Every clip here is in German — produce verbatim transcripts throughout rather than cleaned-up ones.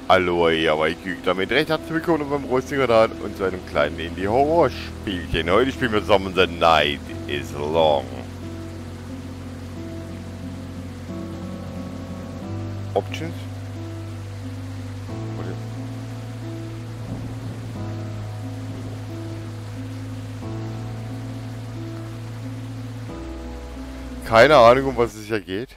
Hallo, ihr aber ich küge damit recht herzlich willkommen beim Rostigerat und zu einem kleinen Indie-Horror-Spielchen. Heute spielen wir zusammen The Night is Long. Options? Oder? Keine Ahnung, um was es hier geht.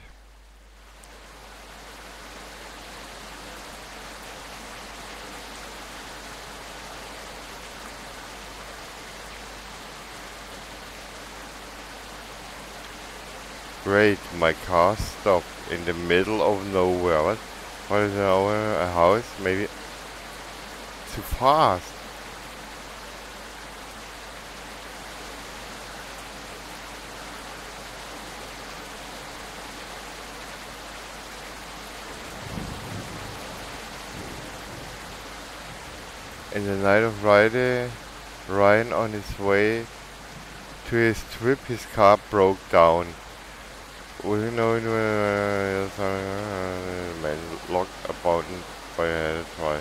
Great, my car stopped in the middle of nowhere. What? What is over a house? Maybe too fast. In the night of Friday, Ryan on his way to his trip, his car broke down. We know uh, man locked about by a try.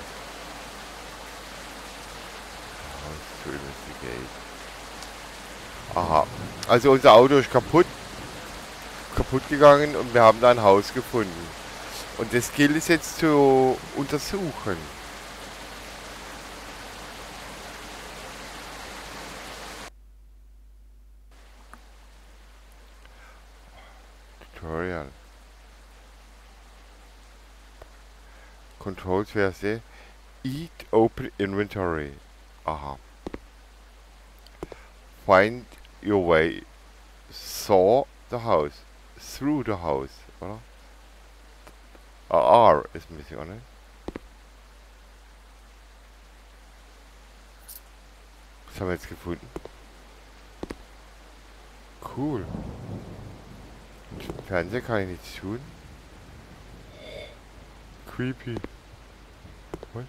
House to investigate. Aha. Also unser Auto ist kaputt, kaputt gegangen und wir haben da ein Haus gefunden. Und das gilt es jetzt zu untersuchen. Tutorial. Controls Verse. Eat open inventory. Aha. Find your way. Saw the house. Through the house. Oder? A R ist missing, oder? Was haben wir jetzt gefunden? Cool. Mit dem Fernseher kann ich nichts tun. Creepy. What?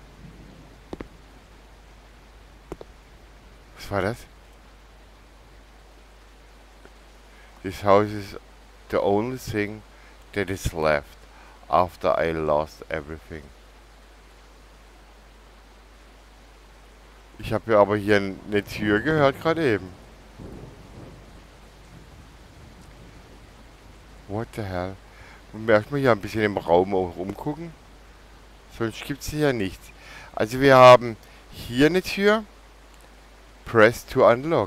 Was war das? This house is the only thing that is left after I lost everything. Ich habe ja aber hier eine Tür gehört gerade eben. What the hell? Und erstmal hier ein bisschen im Raum auch rumgucken. Sonst gibt es hier nichts. Also wir haben hier eine Tür. Press to unlock.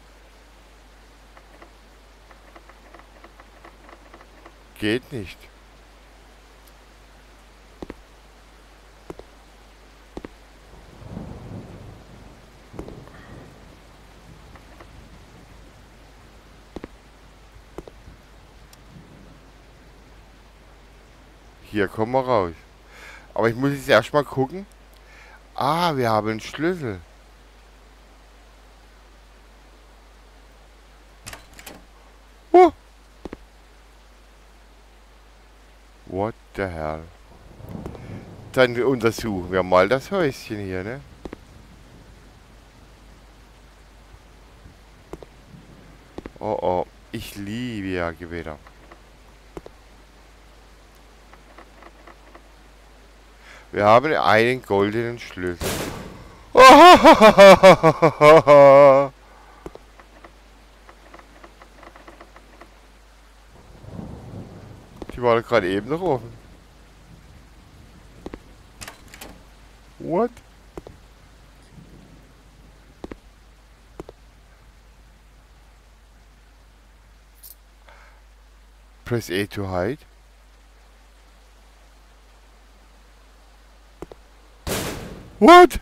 Geht nicht. Hier kommen wir raus. Aber ich muss jetzt erstmal gucken. Ah, wir haben einen Schlüssel. Oh. What the hell? Dann untersuchen wir mal das Häuschen hier, ne? Oh oh, ich liebe ja Gewitter. Wir haben einen goldenen Schlüssel. Die war doch gerade eben noch offen. What? Press A to hide. What?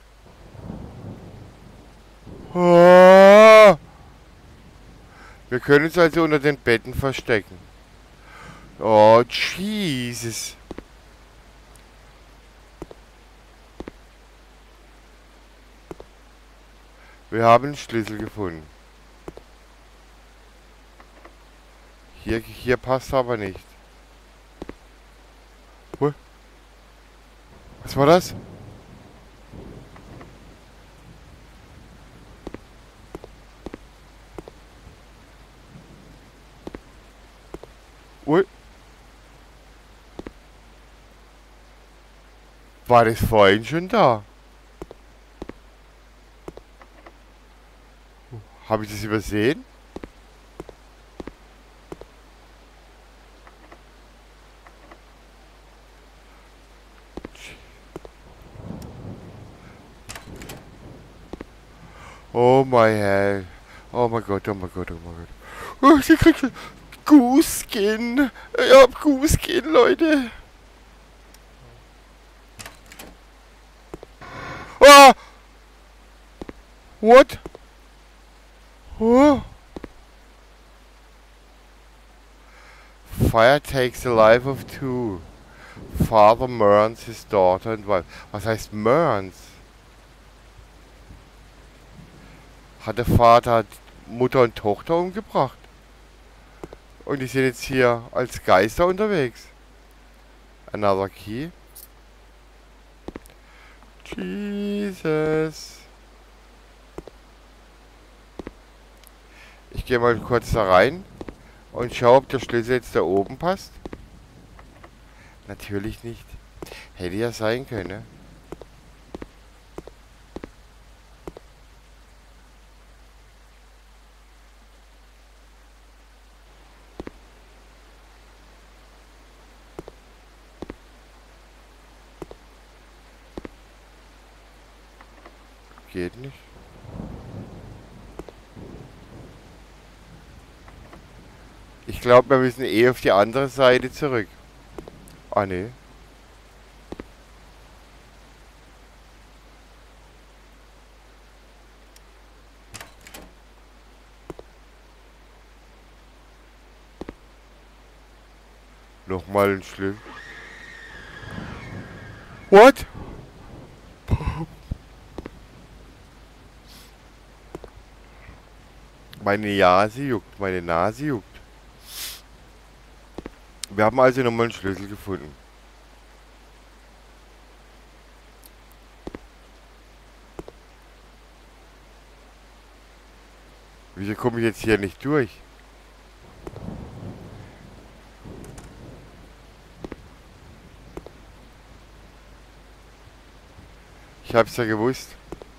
Oh. Wir können uns also unter den Betten verstecken. Oh, Jesus. Wir haben einen Schlüssel gefunden. Hier, hier passt aber nicht. Was war das? Ui. War das vorhin schon da? Habe ich das übersehen? Oh my hell. Oh mein Gott, oh mein Gott, oh mein Gott. Oh, sie kriegt Goose Skin. Ich hab Goose Skin, Leute. Ah! What? Oh. Fire takes the life of two. Father murns his daughter and wife. Was heißt murns? Hat der Vater Mutter und Tochter umgebracht? Und die sind jetzt hier als Geister unterwegs. Another key. Jesus. Ich gehe mal kurz da rein und schaue, ob der Schlüssel jetzt da oben passt. Natürlich nicht. Hätte ja sein können, ne? Geht nicht. Ich glaube, wir müssen eh auf die andere Seite zurück. Ah, ne. Nochmal ein Schlüssel. What? Meine Nase juckt, meine Nase juckt. Wir haben also nochmal einen Schlüssel gefunden. Wieso komme ich jetzt hier nicht durch? Ich hab's ja gewusst.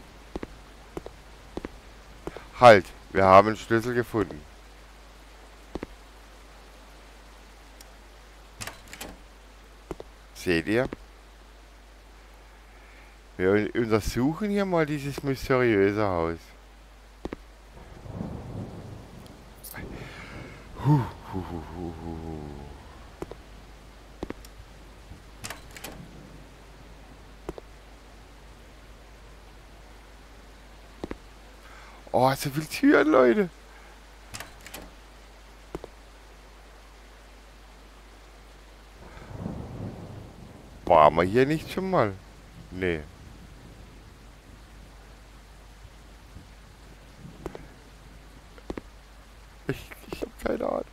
Halt, wir haben einen Schlüssel gefunden. Seht ihr? Wir untersuchen hier mal dieses mysteriöse Haus. Huh, huh, huh, huh, huh. Oh, so viel Türen, Leute. Waren wir hier nicht schon mal? Nee. Ich, ich hab keine Ahnung.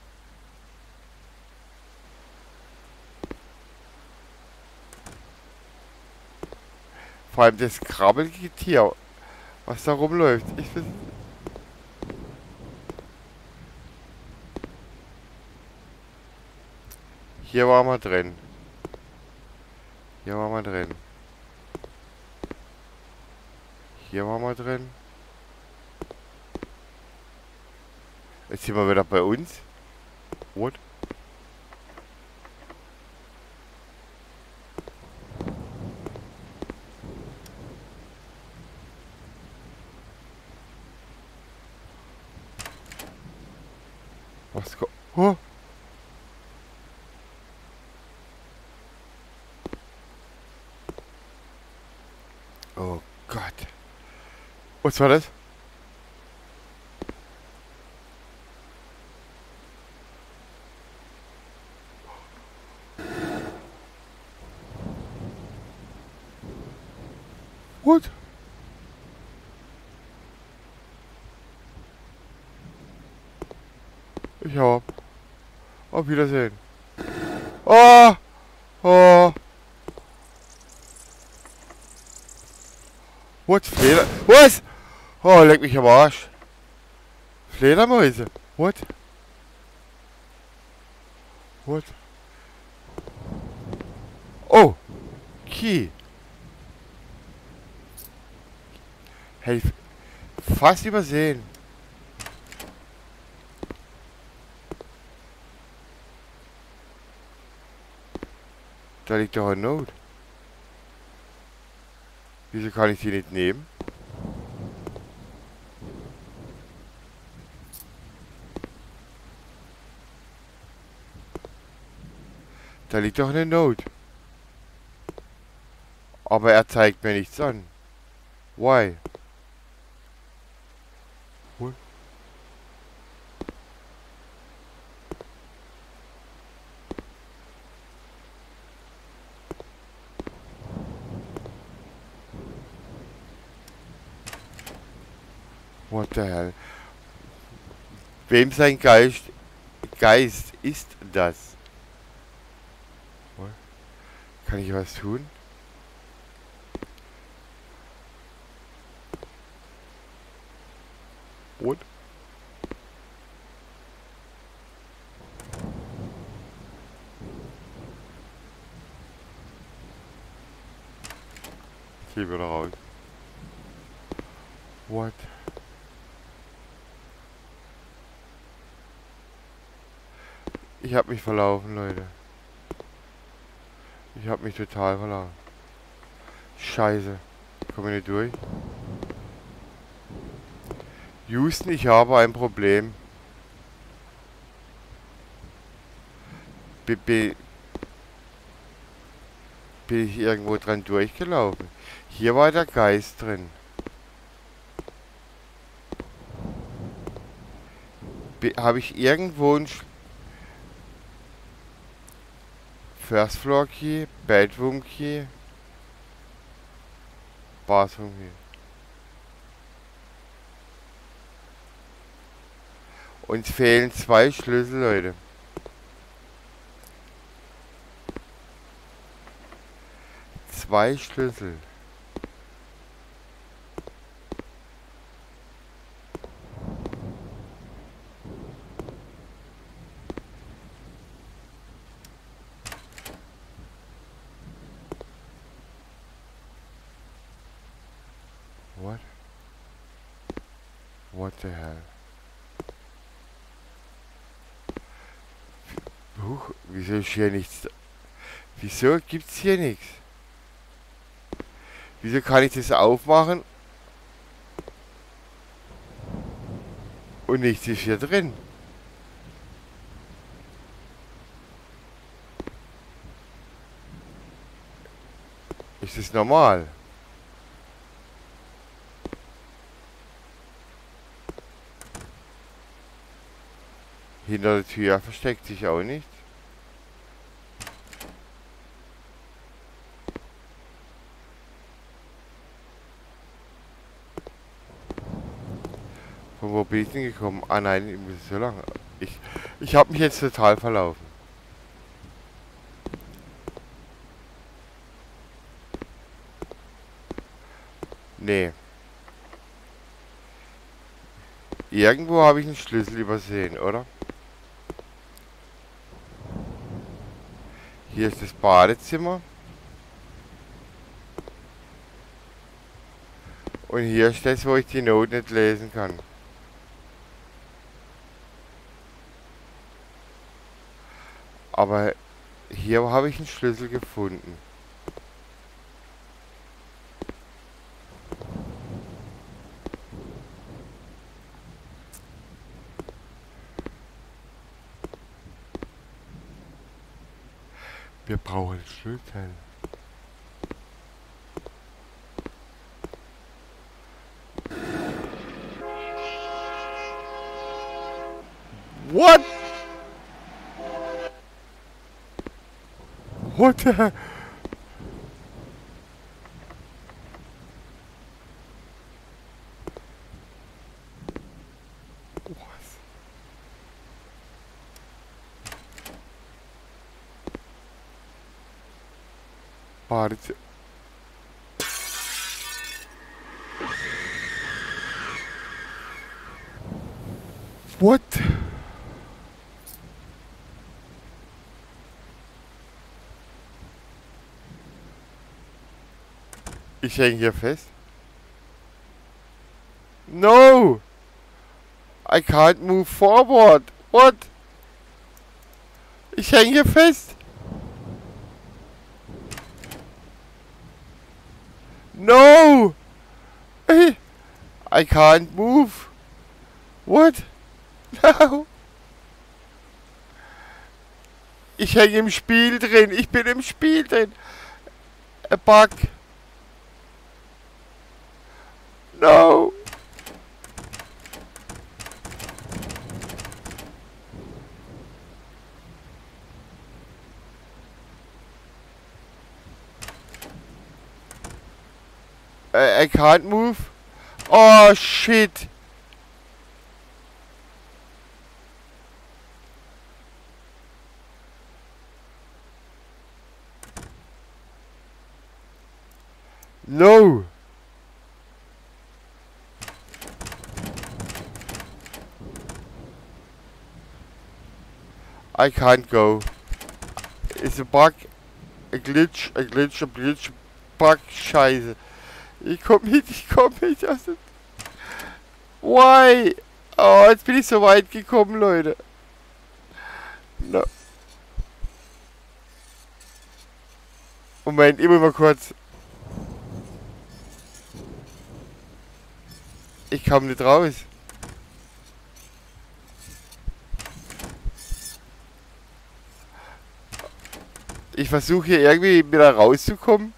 Vor allem das krabbelige Tier, was da rumläuft. Ich weiß, hier waren wir drin. Hier waren wir drin. Hier waren wir drin. Jetzt sind wir wieder bei uns. What? Was kommt? Oh. Oh Gott. Was war das? What? Ich hab. Auf Wiedersehen. Oh! Oh! What? Fleder... Was? Oh, leck mich am Arsch. Fledermäuse. What? What? Oh! Key. Hätte ich fast übersehen. Da liegt doch ein Note. Wieso kann ich die nicht nehmen? Da liegt doch eine Note. Aber er zeigt mir nichts an. Why? What? What the hell? Wem sein Geist, Geist ist das? What? Kann ich was tun? What? Ich gehe wieder raus. What? Ich hab mich verlaufen, Leute. Ich hab mich total verlaufen. Scheiße. Ich komme nicht durch. Houston, ich habe ein Problem. Be be bin ich irgendwo dran durchgelaufen? Hier war der Geist drin. Habe ich irgendwo ein Sch First Floor Key, Bedroom Key, Bathroom Key. Uns fehlen zwei Schlüssel, Leute. Zwei Schlüssel. What? What the hell? Huch, wieso ist hier nichts? Wieso gibt's hier nichts? Wieso kann ich das aufmachen? Und nichts ist hier drin. Ist das normal? Hinter der Tür versteckt sich auch nicht. Von wo bin ich denn gekommen? Ah nein, ich muss so lange. Ich, ich habe mich jetzt total verlaufen. Nee. Irgendwo habe ich einen Schlüssel übersehen, oder? Hier ist das Badezimmer. Und hier ist das, wo ich die Note nicht lesen kann. Aber hier habe ich einen Schlüssel gefunden. Wir brauchen Schlüssel. What? What the hell? Badezimmer. What? Ich hänge hier fest. No! I can't move forward. What? Ich hänge hier fest. No! I can't move. What? No! Ich hänge im Spiel drin. Ich bin im Spiel drin. A bug. No! I, I can't move. Oh shit. No. I can't go. It's a bug. A glitch, a glitch, a glitch, bug, scheiße. Ich komm nicht, ich komm nicht aus dem... Why? Oh, jetzt bin ich so weit gekommen, Leute. No. Moment, immer mal kurz. Ich kam nicht raus. Ich versuche hier irgendwie wieder rauszukommen.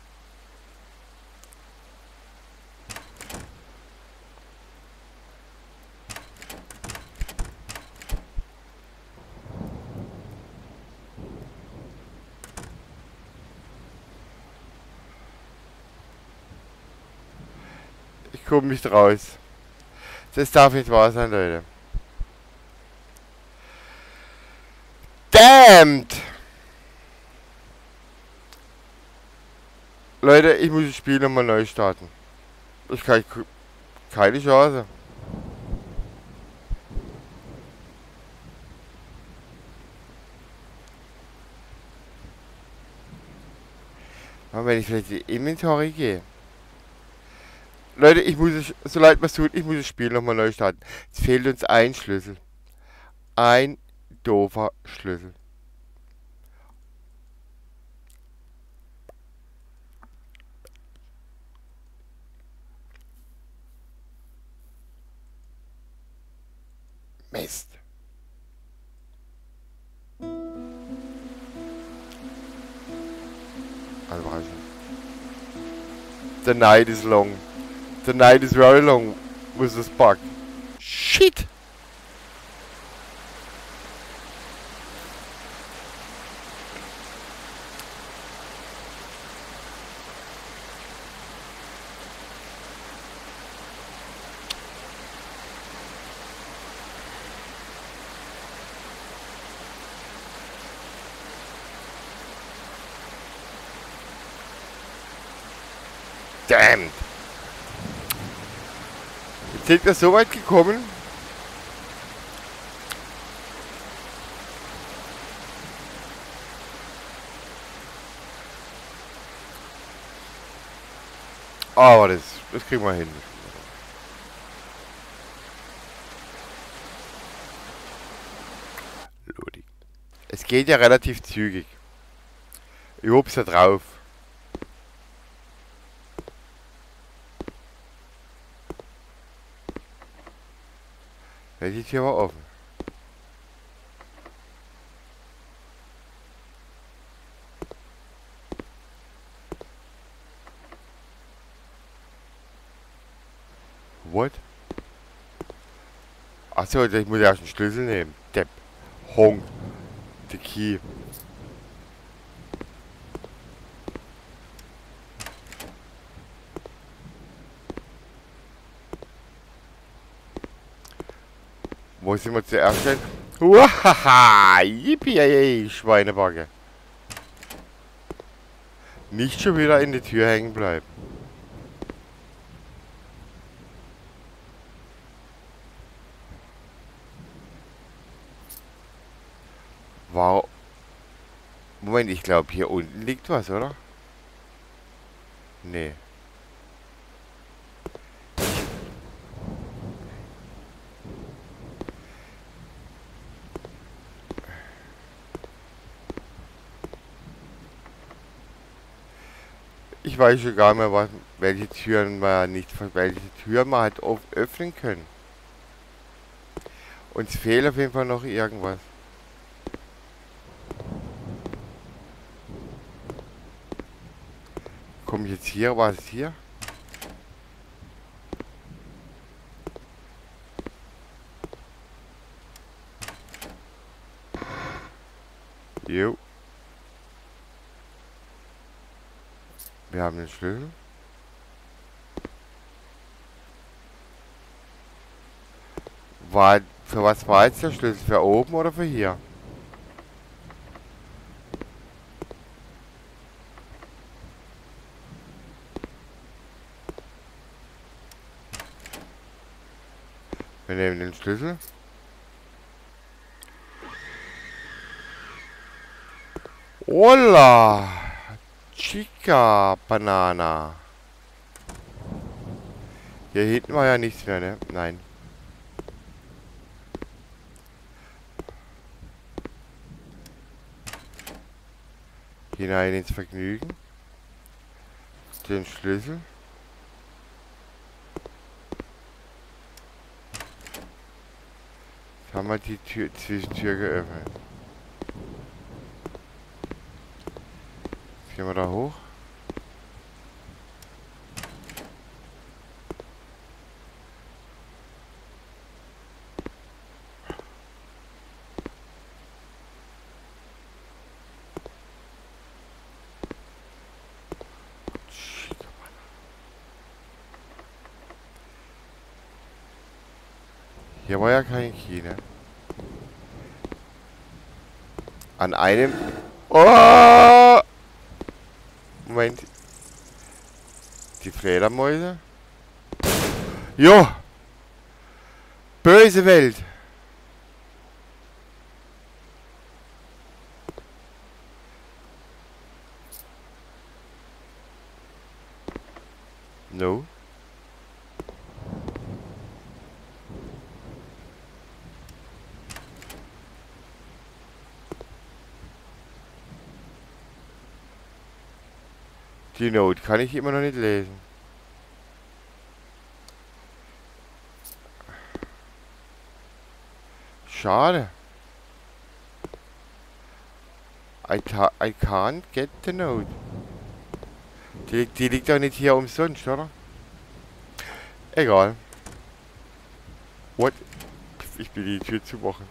Ich komme nicht raus. Das darf nicht wahr sein, Leute. Damned! Leute, ich muss das Spiel nochmal neu starten. Ich kann keine Chance. Aber wenn ich vielleicht die Inventory gehe. Leute, ich muss es, so leid mir es tut, ich muss das Spiel nochmal neu starten. Es fehlt uns ein Schlüssel. Ein doofer Schlüssel. Mist. Also war schon. The night is long. The night is very long with this bug. Shit! Damn! Jetzt sind wir so weit gekommen. Aber das, das kriegen wir hin. Ludi. Es geht ja relativ zügig. Ich hab's ja drauf. Die Tür war offen. What? Achso, ich muss erst einen Schlüssel nehmen. Depp. Honk. The key. Wo sind wir zuerst denn? Uhaha! Yippie, Schweinebacke. Nicht schon wieder in die Tür hängen bleiben. Wow. Moment, ich glaube hier unten liegt was, oder? Nee. Ich weiß schon gar nicht mehr, was, welche Türen man nicht, welche Türen man halt oft öffnen können. Uns fehlt auf jeden Fall noch irgendwas. Komme ich jetzt hier? Was ist hier? Jo. Wir haben den Schlüssel. War, für was war jetzt der Schlüssel? Für oben oder für hier? Wir nehmen den Schlüssel. Hola! Chica Banana. Hier hinten war ja nichts mehr, ne? Nein. Hinein ins Vergnügen. Den Schlüssel. Jetzt haben wir die Tür, Zwischentür geöffnet. Jetzt gehen wir da hoch. Hier war ja kein Key, ne? An einem... Oh! Moment. Die Fledermäuse? Jo! Böse Welt! No. Die Note kann ich immer noch nicht lesen. Schade. I, I can't get the note. Die, die liegt doch nicht hier umsonst, oder? Egal. What? Ich will die Tür zumachen.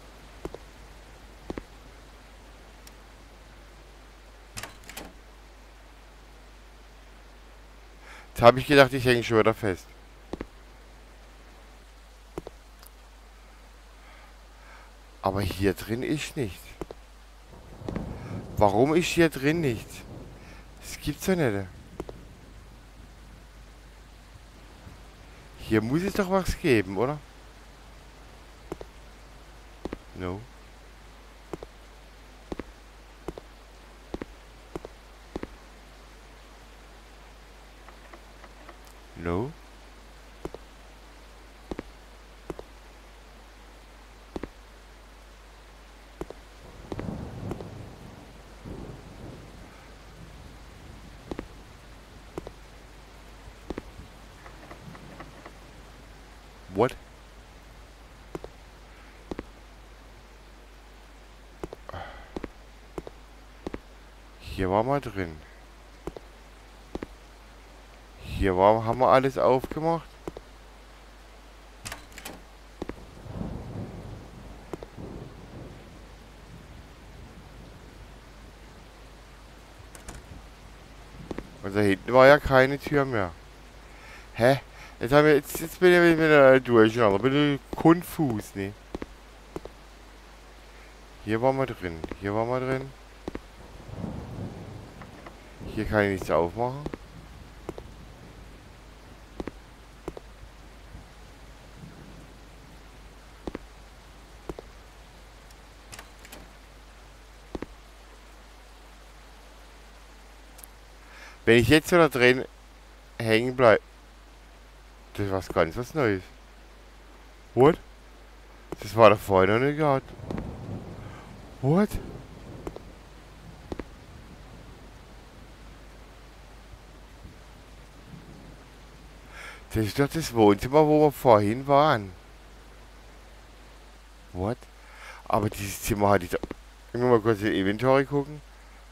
Jetzt habe ich gedacht, ich hänge schon wieder fest. Aber hier drin ist nichts. Warum ist hier drin nichts? Das gibt's ja nicht. Hier muss es doch was geben, oder? No. No. What? Hier war mal drin. Hier war, haben wir alles aufgemacht. Und da hinten war ja keine Tür mehr. Hä? Jetzt, haben wir, jetzt, jetzt bin ich wieder durcheinander. Bin ich konfus, ne? Hier waren wir drin. Hier waren wir drin. Hier kann ich nichts aufmachen. Wenn ich jetzt so da drin hängen bleibe. Das ist was ganz was Neues. What? Das war da vorher noch nicht gehabt. What? Das ist doch das Wohnzimmer, wo wir vorhin waren. What? Aber dieses Zimmer hatte ich doch... Ich muss mal kurz in Inventory gucken.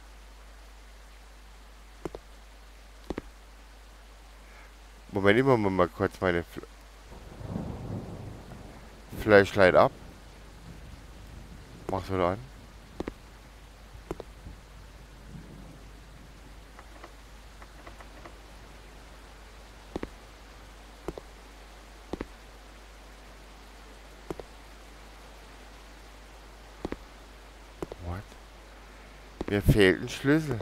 Moment, ich mache mal kurz meine Fl Flashlight ab. Mach's wieder an. What? Mir fehlt ein Schlüssel.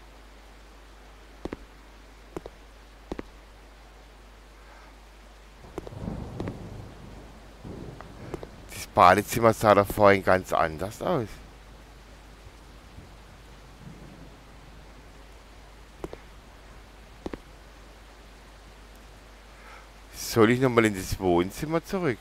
Das Badezimmer sah doch vorhin ganz anders aus. Soll ich nochmal in das Wohnzimmer zurück?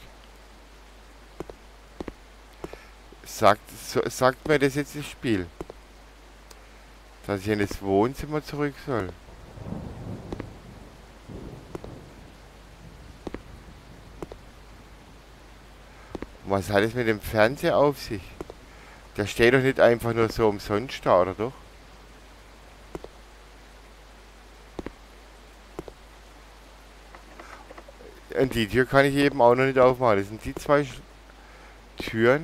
Sagt, so, sagt mir das jetzt das Spiel? Dass ich in das Wohnzimmer zurück soll? Und was hat es mit dem Fernseher auf sich? Der steht doch nicht einfach nur so umsonst da, oder doch? Und die Tür kann ich eben auch noch nicht aufmachen. Das sind die zwei Sch Türen.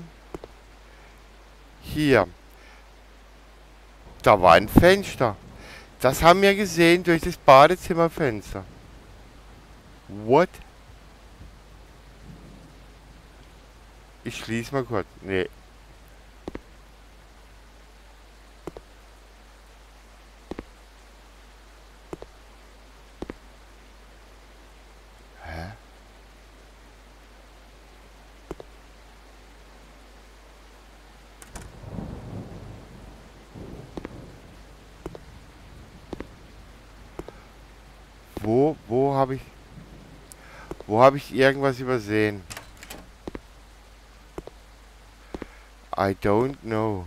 Hier. Da war ein Fenster. Das haben wir gesehen durch das Badezimmerfenster. What? Ich schließe mal kurz. Nee. Hä? Wo, wo habe ich... Wo habe ich irgendwas übersehen? I don't know.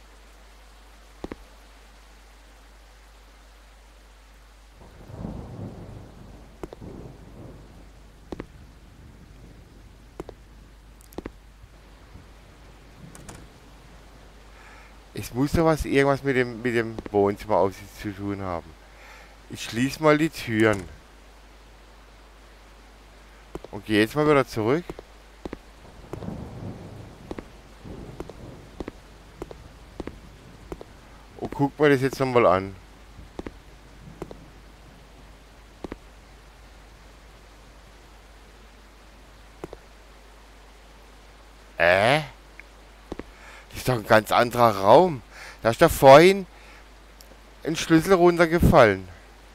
Es muss doch was irgendwas mit dem mit dem Wohnzimmer auf sich zu tun haben. Ich schließe mal die Türen. Und gehe jetzt mal wieder zurück. Und guck mal das jetzt nochmal an. Äh? Das ist doch ein ganz anderer Raum. Da ist da vorhin ein Schlüssel runtergefallen.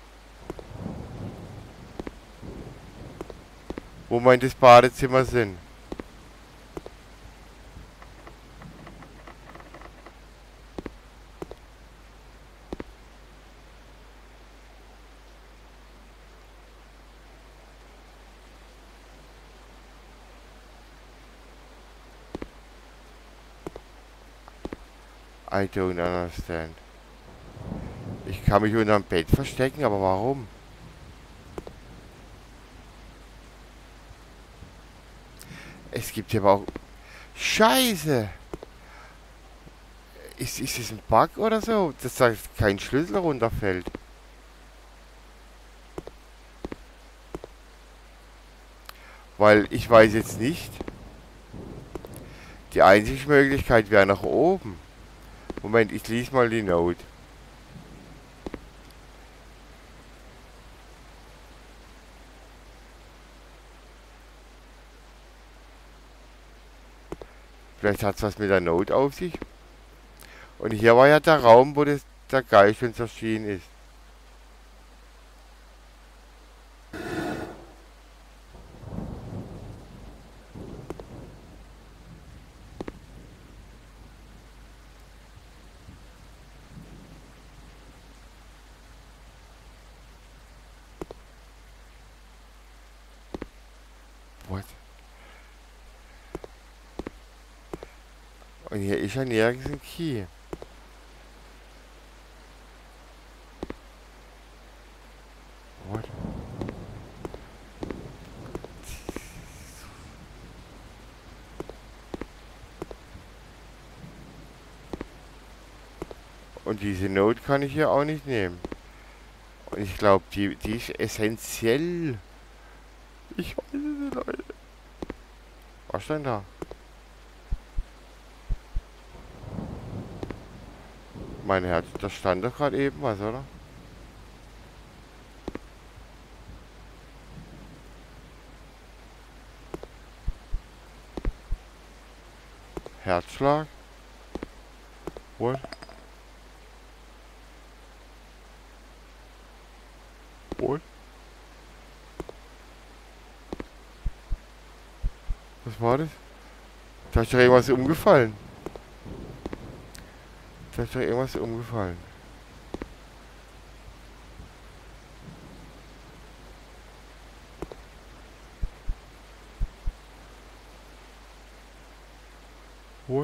Wo wir in das Badezimmer sind. I don't understand. Ich kann mich unter dem Bett verstecken, aber warum? Es gibt hier aber auch... Scheiße! Ist, ist es ein Bug oder so, dass da kein Schlüssel runterfällt? Weil ich weiß jetzt nicht. Die einzige Möglichkeit wäre nach oben. Moment, ich lese mal die Note. Vielleicht hat es was mit der Note auf sich. Und hier war ja der Raum, wo das, der Geist uns erschienen ist. What? Und hier ist ja nirgends ein Key. What? Und diese Note kann ich hier auch nicht nehmen. Und ich glaube, die, die ist essentiell. Ich weiß es nicht, Leute. Was denn da? Mein Herz, da stand doch gerade eben was, oder? Herzschlag? What? What? Was war das? Da ist doch irgendwas umgefallen. Da ist doch irgendwas umgefallen. What?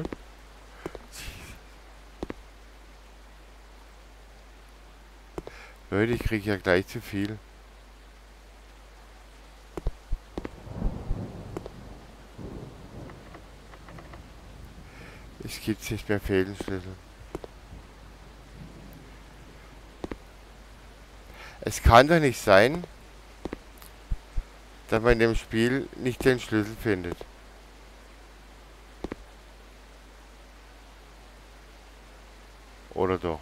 Leute, ich krieg ja gleich zu viel. Es gibt nicht mehr Fehlenschlüssel. Es kann doch nicht sein, dass man in dem Spiel nicht den Schlüssel findet. Oder doch?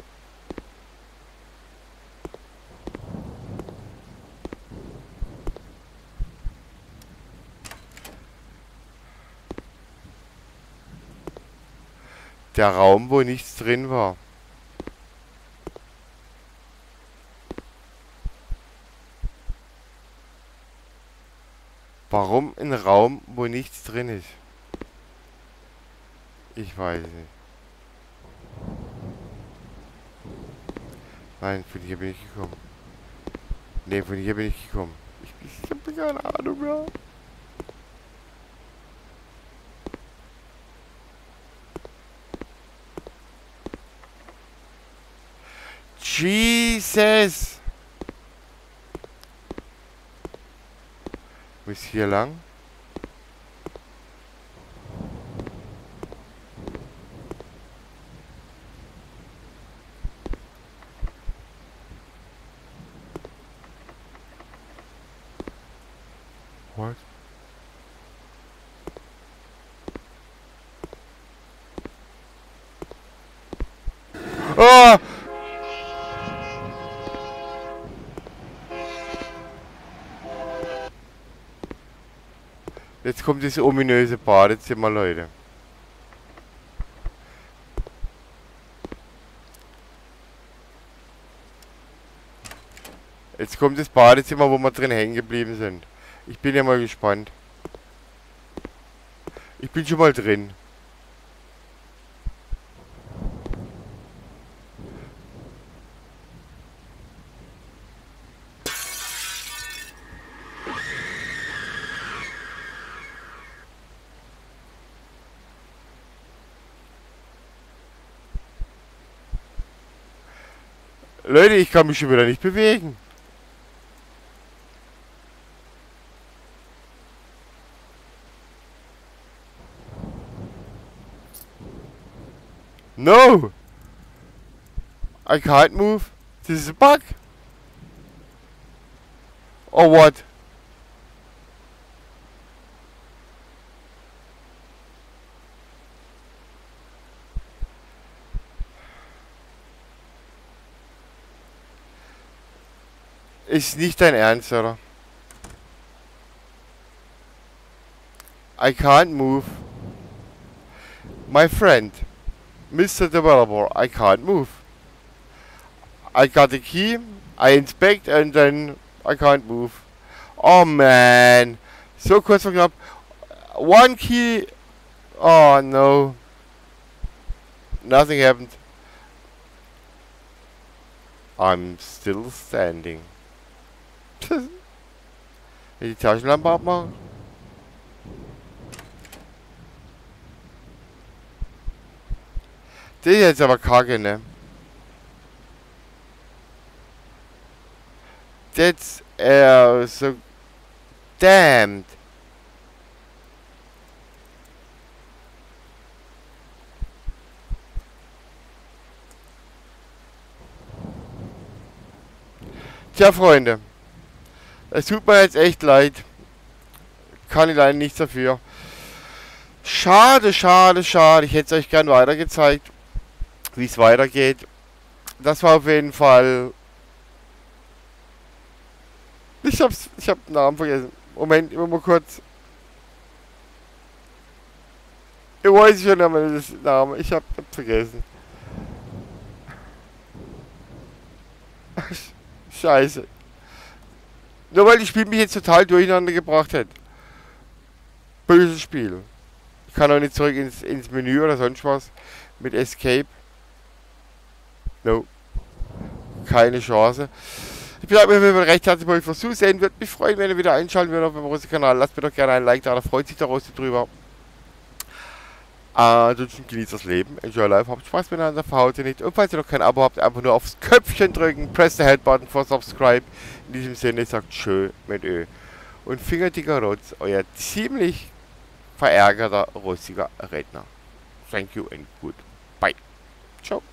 Der Raum, wo nichts drin war. Warum ein Raum, wo nichts drin ist? Ich weiß nicht. Nein, von hier bin ich gekommen. Ne, von hier bin ich gekommen. Ich, ich habe keine Ahnung mehr. Jesus! Bis hier lang. What? Oh! Jetzt kommt das ominöse Badezimmer, Leute. Jetzt kommt das Badezimmer, wo wir drin hängen geblieben sind. Ich bin ja mal gespannt. Ich bin schon mal drin. Leute, ich kann mich schon wieder nicht bewegen. No! I can't move. This is a bug. Or what? Ist nicht dein Ernst, oder? I can't move. My friend, Mister Developer, I can't move. I got the key, I inspect and then I can't move. Oh man. So kurz vor knapp. One key. Oh no. Nothing happened. I'm still standing. Die Taschenlampe abmachen? Das ist jetzt aber kacke, ne? That's uh, so damned. Tja, Freunde. Es tut mir jetzt echt leid. Kann ich leider nichts dafür. Schade, schade, schade. Ich hätte es euch gern weiter gezeigt, wie es weitergeht. Das war auf jeden Fall... Ich hab's, ich hab den Namen vergessen. Moment, immer mal kurz. Ich weiß schon einmal das Name. Ich hab vergessen. Scheiße. Nur weil das Spiel mich jetzt total durcheinander gebracht hat. Böses Spiel. Ich kann auch nicht zurück ins, ins Menü oder sonst was. Mit Escape. No. Keine Chance. Ich bedanke mich recht herzlich bei euch fürs Zusehen. Würde mich freuen, wenn ihr wieder einschalten würdet auf meinem Rossi-Kanal. Lasst mir doch gerne ein Like da, da freut sich der Rossi drüber. Ansonsten genießt das Leben. Enjoy life, habt Spaß miteinander, verhaut ihr nicht. Und falls ihr noch kein Abo habt, einfach nur aufs Köpfchen drücken. Press the Head-Button for Subscribe. In diesem Sinne sagt tschö mit Ö. Und fingerdicker Rotz, euer ziemlich verärgerter, rostiger Redner. Thank you and goodbye. Ciao.